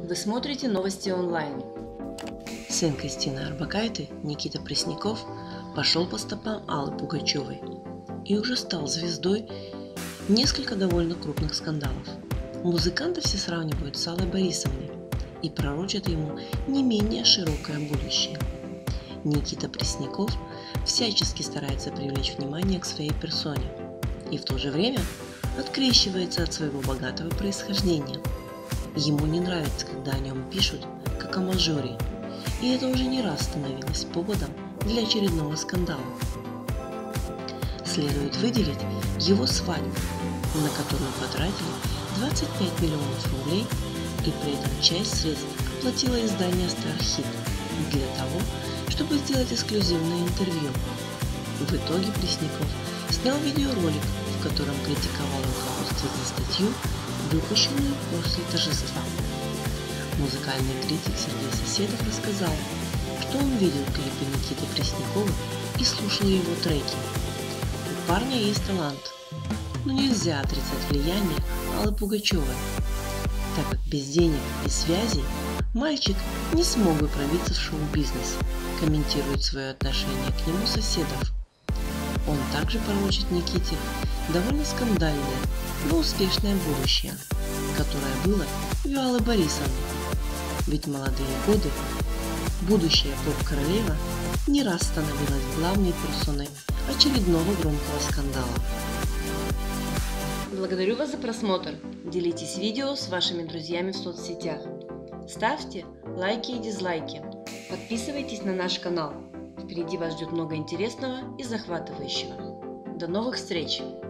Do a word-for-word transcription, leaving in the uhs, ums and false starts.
Вы смотрите новости онлайн. Сын Кристины Орбакайте, Никита Пресняков, пошел по стопам Аллы Пугачевой и уже стал звездой несколько довольно крупных скандалов. Музыканта все сравнивают с Аллой Борисовной и пророчат ему не менее широкое будущее. Никита Пресняков всячески старается привлечь внимание к своей персоне и в то же время открещивается от своего богатого происхождения. Ему не нравится, когда о нем пишут как о мажоре, и это уже не раз становилось поводом для очередного скандала. Следует выделить его свадьбу, на которую потратили двадцать пять миллионов рублей, и при этом часть средств оплатило издание «Стархит» для того, чтобы сделать эксклюзивное интервью. В итоге Пресняков снял видеоролик, в котором критиковал руководство за статью, выпущенную после торжества. Музыкальный критик Сергей Соседов рассказал, что он видел клипы Никиты Преснякова и слушал его треки. У парня есть талант, но нельзя отрицать влияние Аллы Пугачевой, так как без денег и связей мальчик не смог бы пробиться в шоу-бизнес, комментирует свое отношение к нему Соседов. Он также пророчит Никите довольно скандальное, но успешное будущее, которое было у Аллы Борисовны. Ведь в молодые годы будущая поп-королева не раз становилась главной персоной очередного громкого скандала. Благодарю вас за просмотр. Делитесь видео с вашими друзьями в соцсетях. Ставьте лайки и дизлайки. Подписывайтесь на наш канал. Впереди вас ждет много интересного и захватывающего. До новых встреч!